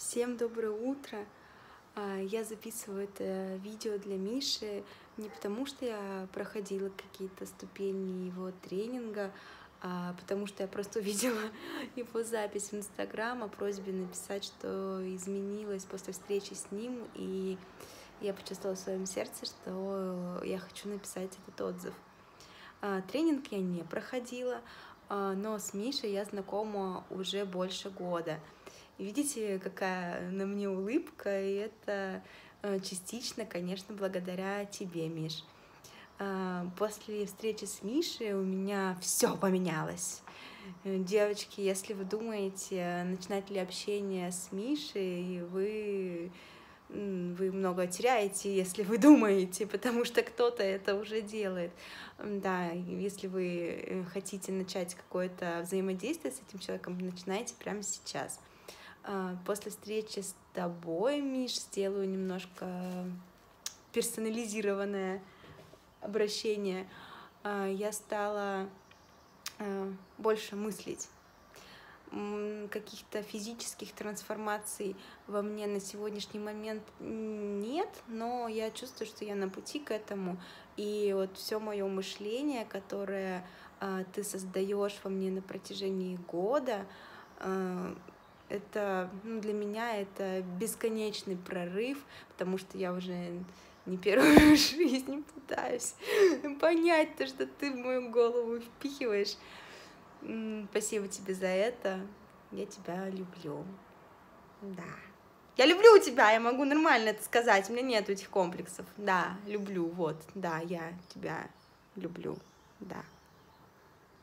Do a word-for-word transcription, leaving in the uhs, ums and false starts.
Всем доброе утро! Я записываю это видео для Миши не потому, что я проходила какие-то ступени его тренинга, а потому что я просто увидела его запись в Инстаграм о просьбе написать, что изменилось после встречи с ним, и я почувствовала в своем сердце, что я хочу написать этот отзыв. Тренинг я не проходила, но с Мишей я знакома уже больше года. Видите, какая на мне улыбка, и это частично, конечно, благодаря тебе, Миш. После встречи с Мишей у меня все поменялось. Девочки, если вы думаете, начинать ли общение с Мишей, вы, вы много теряете, если вы думаете, потому что кто-то это уже делает. Да, если вы хотите начать какое-то взаимодействие с этим человеком, начинайте прямо сейчас. После встречи с тобой, Миш, сделаю немножко персонализированное обращение. Я стала больше мыслить. Каких-то физических трансформаций во мне на сегодняшний момент нет, но я чувствую, что я на пути к этому. И вот все мое мышление, которое ты создаешь во мне на протяжении года, это, ну, для меня это бесконечный прорыв, потому что я уже не первую жизнь пытаюсь понять то, что ты в мою голову впихиваешь. Спасибо тебе за это. Я тебя люблю. Да. Я люблю тебя, я могу нормально это сказать, у меня нет этих комплексов. Да, люблю, вот, да, я тебя люблю, да.